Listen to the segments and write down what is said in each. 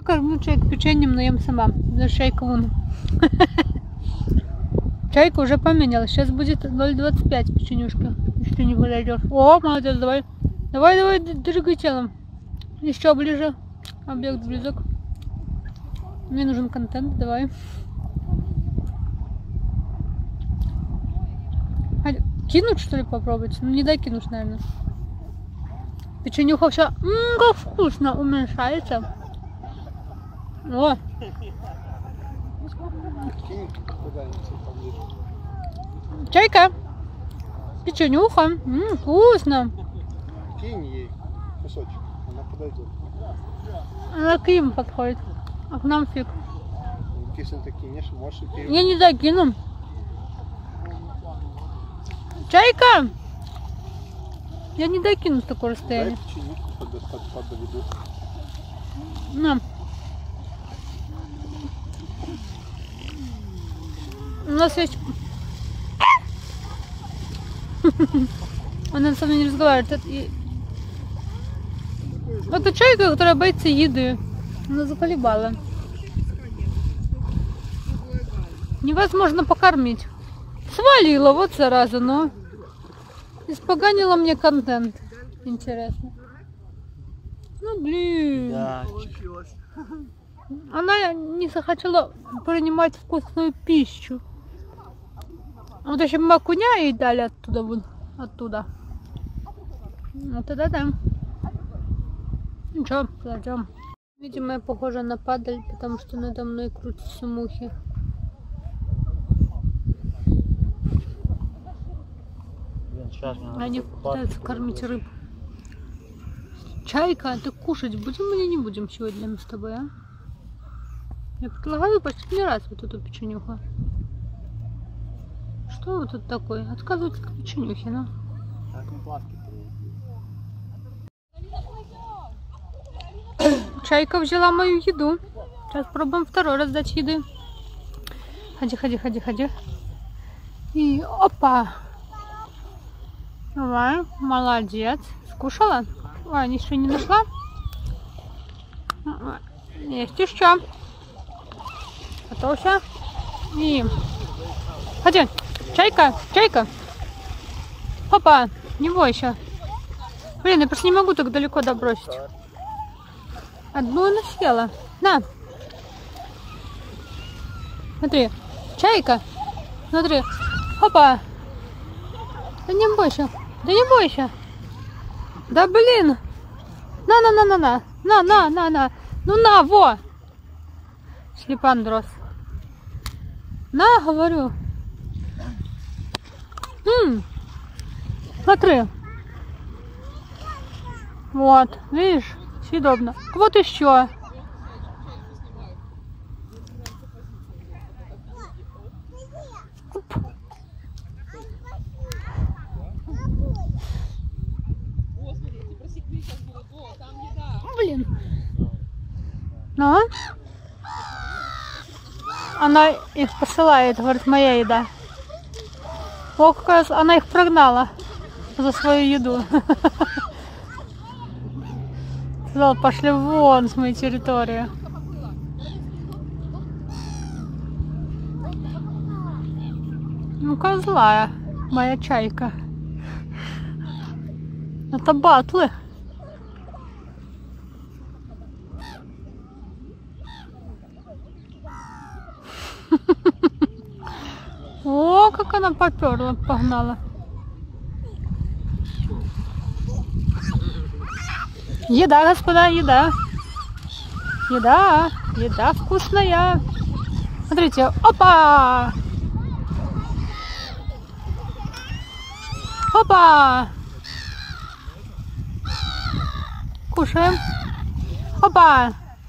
покормлю чайку печеньем, но ем сама. За чайка вон. Чайка уже поменялась. Сейчас будет 0,25 печенюшка. Если не подойдешь. О, молодец, давай. Давай, двигай телом. Еще ближе. Объект близок. Мне нужен контент, давай. Кинуть, что ли, попробовать? Ну, не докинуть, наверное. Печенюха все, как вкусно, уменьшается. О! Чайка! Печенюха! Вкусно! Кинь ей кусочек, она подойдет. Она к им подходит, а к нам фиг. Если ты кинешь, можешь и перейти. Я не докину. Чайка! Я не докину с такого расстояния. Дай печенюху подведу. На. У нас есть... Она со мной не разговаривает. Это чайка, которая боится еды. Она заколебала. Невозможно покормить. Свалила, вот зараза, но испоганила мне контент. Интересно. Ну блин. Да. Она не захотела принимать вкусную пищу. Вот еще макуня ей дали оттуда, вон, оттуда. Ну тогда да. Ничего, подождем. Видимо, я похожа на падаль, потому что надо мной крутятся мухи. Они пытаются кормить рыб. Чайка, ты кушать будем или не будем сегодня мы с тобой, а? Я предлагаю последний раз вот эту печенюху. Что вы тут такой? Отказывается к печенюхе, ну? Чайка взяла мою еду. Сейчас пробуем второй раз дать еды. Ходи. И опа! Давай, молодец. Скушала? Ой, ничего не нашла. Есть еще. Готовься. И... Ходи. Чайка. Опа, не бойся. Блин, я просто не могу так далеко добросить. Одну она съела. На. Смотри. Чайка. Смотри. Опа. Да не бойся. Да блин. На. Ну на, во. Слепандрос. На, говорю. Смотри. Вот, видишь, съедобно. Вот еще. Блин. Ну? Она их посылает, говорит, моя еда. О, как раз она их прогнала за свою еду. Сказала, пошли вон с моей территории. Ну-ка, злая моя чайка. Это батлы. О, как она поперла, погнала. Еда, господа, еда. Еда вкусная. Смотрите, опа! Опа! Кушаем. Опа!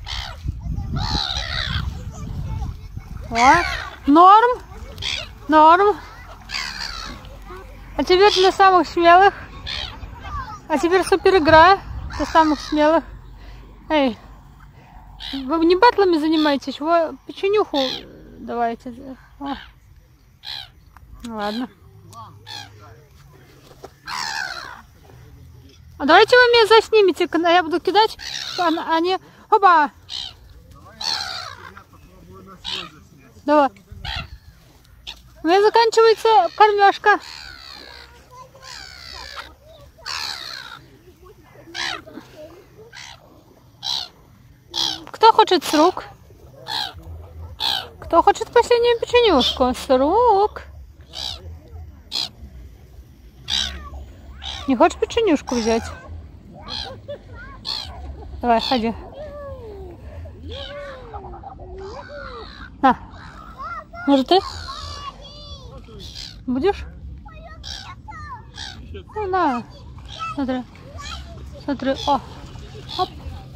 О, норм. А теперь для самых смелых. А теперь супер игра для самых смелых. Эй, вы не батлами занимаетесь, вы печенюху давайте. О. Ладно. А давайте вы меня заснимете, когда я буду кидать, они... Опа! Давай. У меня заканчивается кормежка. Кто хочет с рук? Кто хочет последнюю печенюшку? С рук. Не хочешь печенюшку взять? Давай, ходи. На. Может, ты? Будешь? Ну, на. Смотри. Смотри. О. Оп.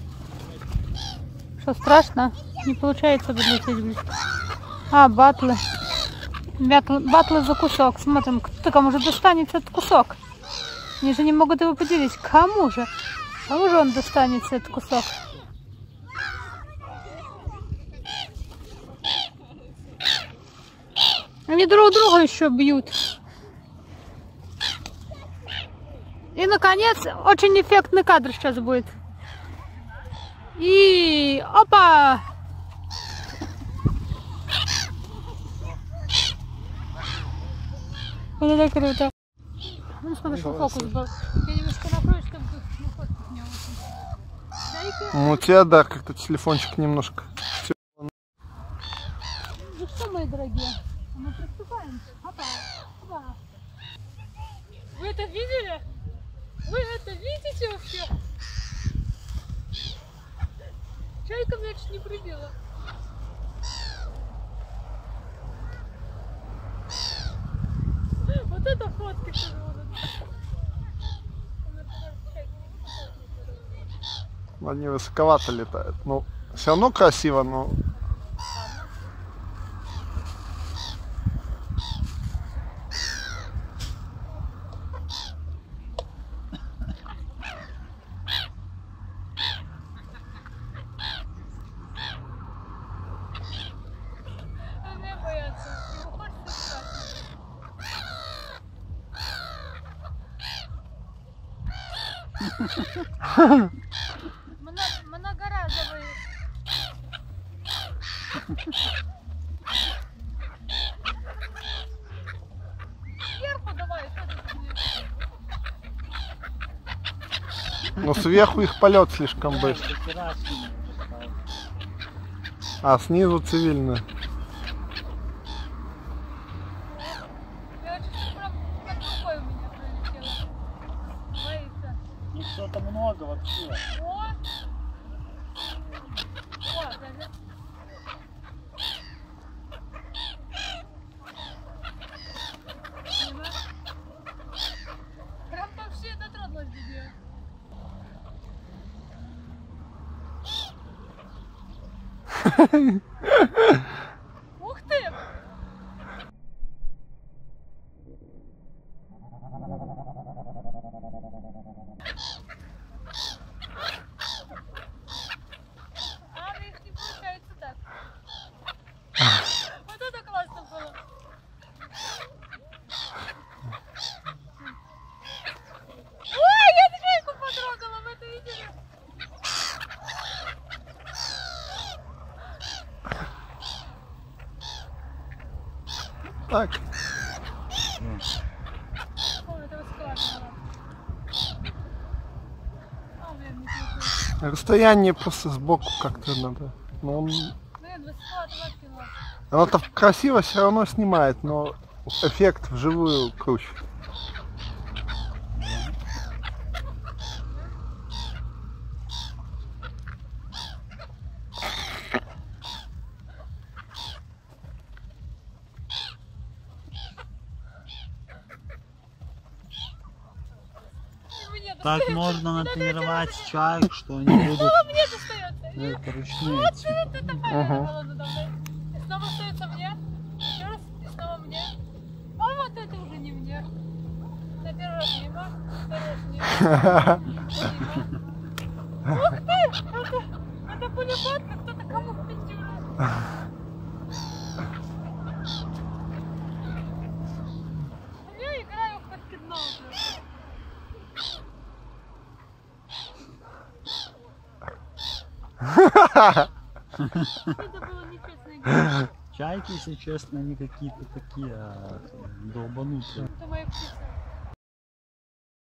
Что, страшно? Не получается подлететь близко. А, батлы. Батлы за кусок. Смотрим, кто кому же достанется этот кусок. Они же не могут его поделить. Кому же? Кому же он достанется, этот кусок? Они друг друга еще бьют. И, наконец, очень эффектный кадр сейчас будет. И опа! Вот это круто. Ну, смотри, что фокус был. Я немножко накрою, чтобы не фоткать меня очень. Ну, у тебя, да, как-то телефончик немножко. Ну что, мои дорогие, мы приступаем. Опа, опа. Вы это видели? Вы это видите вообще? Чайка меня чуть не прибила. Вот это фотки тоже будут. Они высоковато летают. Ну, все равно красиво, но... Они боятся. Его хочется страшно. Многоразовые. Сверху давай, что ты тут? Но сверху их полет слишком быстро. А снизу цивильно. Я чуть прям под рукой у меня пролетело. Боится. Ну что-то много вообще. О! О, даже. Прям вообще дотронулась до нее. Ух ты! А у них не получается так. Вот это классно было. Ой, я чайку потрогала, вы это видели? Так. О, это вот классно. А, блин, не получилось. Расстояние просто сбоку как-то надо. Но Блин, высоко кило. оно-то красиво все равно снимает, но эффект вживую круче. И мне Так достается. можно натренировать чаек, что они будут Мне достается. ручные. Вот это понятно было давно. И снова остается мне. Еще раз, и снова мне. А вот это уже не мне. На первый раз мимо, второй раз мимо. Мимо. Ух ты! Это пулеметка, кто-то кому впендюрил. Я играю в подкидно уже. Это было нечестно Чайки, если честно, они какие-то такие долбанутые. Это моя птица.